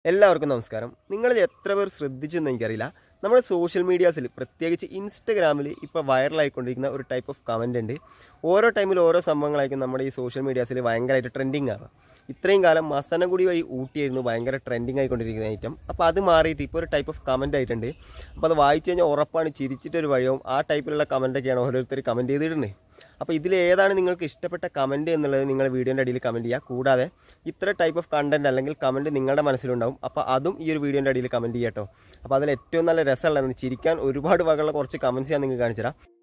എല്ലാവർക്കും നമസ്കാരം. നിങ്ങളിൽ എത്ര പേർ ശ്രദ്ധിച്ചെന്ന് എനിക്കറിയില്ല. നമ്മുടെ സോഷ്യൽ മീഡിയാസിൽ പ്രത്യേകിച്ച് ഇൻസ്റ്റഗ്രാമിൽ ഇപ്പോൾ വൈറലായിക്കൊണ്ടിരിക്കുന്ന ഒരു ടൈപ്പ് ഓഫ് കമൻ്റ് ഉണ്ട്. ഓരോ ടൈമിൽ ഓരോ സംഭവങ്ങളായിരിക്കും നമ്മുടെ ഈ സോഷ്യൽ മീഡിയാസിൽ ഭയങ്കരമായിട്ട് ട്രെൻഡിങ് ആകുക. ഇത്രയും കാലം മസനഗുടി വഴി ഊട്ടിയായിരുന്നു ഭയങ്കര ട്രെൻഡിങ് ആയിക്കൊണ്ടിരിക്കുന്ന ഐറ്റം. അപ്പോൾ അത് മാറിയിട്ട് ഇപ്പോൾ ഒരു ടൈപ്പ് ഓഫ് കമൻ്റ് ആയിട്ടുണ്ട്. അപ്പോൾ അത് വായിച്ചു കഴിഞ്ഞാൽ ഉറപ്പാണ് ചിരിച്ചിട്ടൊരു വഴിയാവും. ആ ടൈപ്പിലുള്ള കമൻ്റൊക്കെയാണ് ഓരോരുത്തർ കമൻറ്റ് ചെയ്തിടുന്നത്. അപ്പോൾ ഇതിലേതാണ് നിങ്ങൾക്ക് ഇഷ്ടപ്പെട്ട കമൻറ്റ് എന്നുള്ളത് നിങ്ങൾ വീഡിയോൻ്റെ അടിയിൽ കമൻറ്റ് ചെയ്യുക. കൂടാതെ ഇത്ര ടൈപ്പ് ഓഫ് കണ്ടൻറ്റ് അല്ലെങ്കിൽ കമൻറ്റ് നിങ്ങളുടെ മനസ്സിലുണ്ടാവും. അപ്പോൾ അതും ഈ ഒരു വീഡിയോൻ്റെ അടിയിൽ കമൻറ്റ് ചെയ്യാം കേട്ടോ. അപ്പോൾ അതിൽ ഏറ്റവും നല്ല രസമുള്ളതെന്ന് ചിരിക്കാൻ ഒരുപാട് വകയുള്ള കുറച്ച് കമൻറ്റ്സ് ഞാൻ നിങ്ങൾക്ക് കാണിച്ചു തരാം.